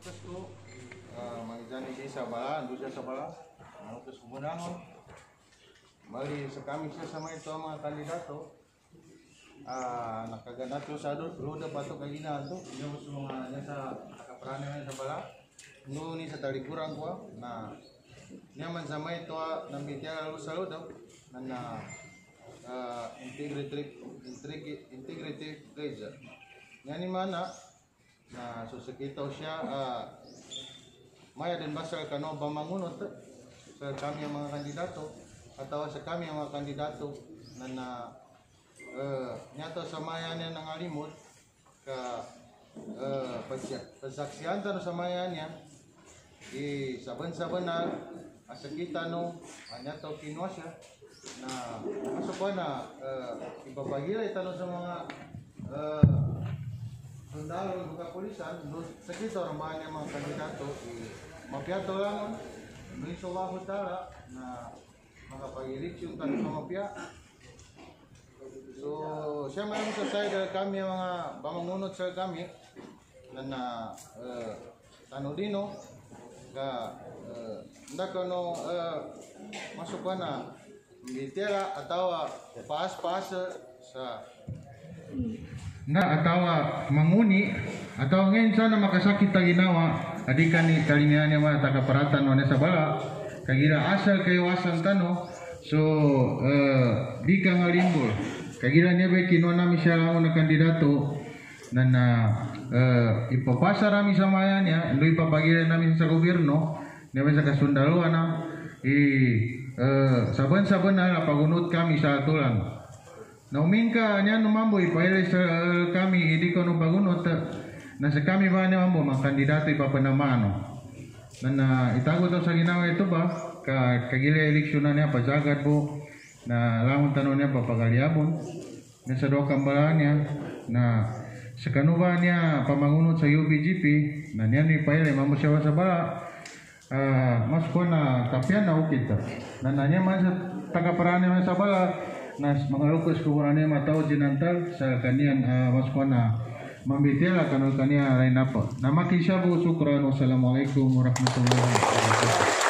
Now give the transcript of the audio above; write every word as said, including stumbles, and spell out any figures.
utos ko uh, mangjani di sa bala, ando siya sa bala. Ang utos ko munangon. Bali sa kami siya sa mga ito ang mga kandidato. Ah, uh, nakaganat ko sa roda pa ito kagina ito. Yung sa mga nasa nakaprana na sa bala. Noon ni sa talikuran ko na nyaman sa mga ito ng bitya lalo sa roda na na uh, integrity integrity integrity pledge. Ngani mana na susukitaw siya uh, maya din ba sa kano ba mangunot sa kami ang mga kandidato atawa sa kami ang mga kandidato na na uh, nyato sa maya niya ng alimod ka uh, pagsaksiyan tano sa maya niya i saban-saban na asakita no nyato kinwa siya na maso pa na uh, ibabagilay tano sa mga uh, sundalo ng kapulisan, sa kito rambahan niya mga kandidato, mapiato lang, may sulahu tara na makapag-eleksyon tayo sa mapia. So, siya mayroon sa side kami mga bamangunot sa kami na na uh, tano dino ka uh, hindi ko no uh, masuk ka na militera atau paas-paas sa na atawa manguni atau ngayon sana makasakit ta ginawa adikan ni kalingan niya mga tagaparatan no sa bala kagira asal kaiwasan tano so uh, di ka ngalimbol kagira niya ba kinuha namin siya lang na kandidato na na uh, ipapasa rami sa maya niya ilo ipapagilan namin sa gobyerno niya sa kasundaluan na i uh, saban-saban na pagunot kami sa atulan. Naumin ka niya numamboy pahilay sa uh, kami hindi ko nung pagunot uh, nasa kami ba niya mambo mga kandidato ipapanamano na na itago daw sa ginawa ito ba ka kagila eleksyon na niya pajagad po na langon tanong niya papagaliabon na sa doa kambalaan niya na sa kanuba niya pamangunot sa U B G P na niya ni pahilay mambo siya sa bala uh, mas ko na tapian na ukit na na niya man sa tagaparaan niya sa bala na mga lukos ko niya matao jinantal sa kaniyang uh, mas ko na mambitila kanol kaniya line up na makisya po sukran. Wassalamualaikum warahmatullahi wabarakatuh.